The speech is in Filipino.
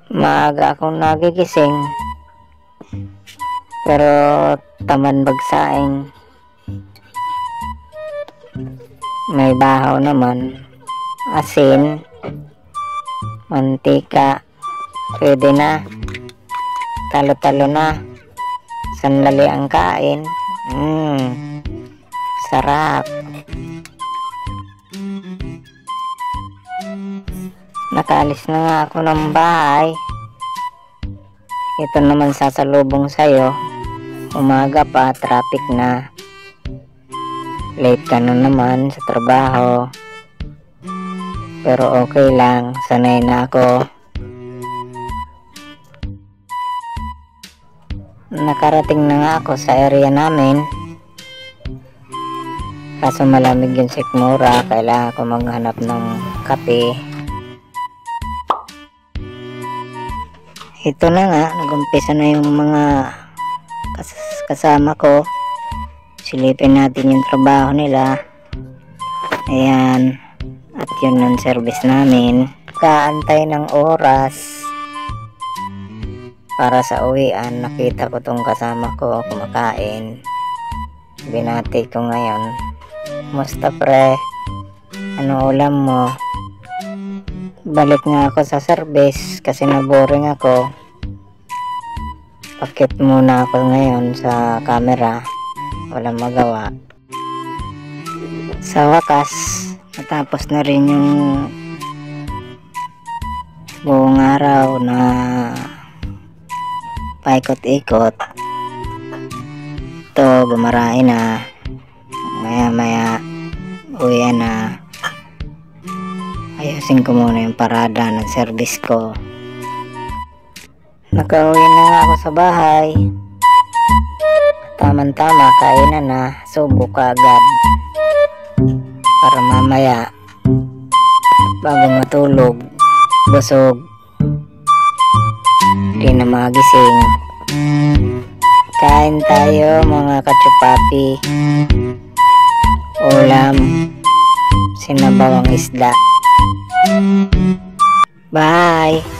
Maaga akong nagigising, pero taman bagsaing. May bahaw naman, asin, mantika, pwede na, talo-talo na, sandali ang kain. Sarap. Nakaalis na nga ako ng bahay. Ito naman sasalubong sa'yo. Umaga pa, traffic na. Late ka na naman sa trabaho. Pero okay lang, sanay na ako. Nakarating na nga ako sa area namin. Kaso malamig yung sikmura, kailangan ko maghanap ng kape. Ito na nga, nag-umpisa na yung mga kasama ko. Silipin natin yung trabaho nila. Ayan. At yun ang service namin. Kaantay ng oras para sa uwian. Nakita ko tong kasama ko kumakain. Binati ko ngayon. Musta pre? Ano ulam mo? Balik nga ako sa service kasi naboring ako. Pakit muna ako ngayon sa camera. Walang magawa. Sa wakas, natapos na rin yung buong araw na paikot-ikot. Ito, gumarain na. Maya-maya, uwian na. Ayusin ko muna yung parada ng service ko. Nakauwi na nga ako sa bahay. Tama-tama, kainan na. Subo ka agad. Para mamaya, bago matulog, busog. Di na magising. Kain tayo mga kachupapi. Ulam, sinabawang isda. Bye!